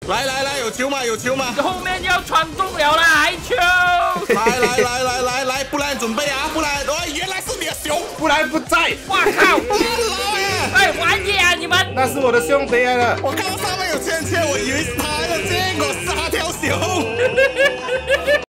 来，有球吗？有球吗？ 后面要传中了啦，海球！ 来，不然准备啊，不然，原来是你的熊， 不然不在。 哇靠！ 老爷， 哎，玩野啊你们！ 那是我的兄弟来了。 我看到上面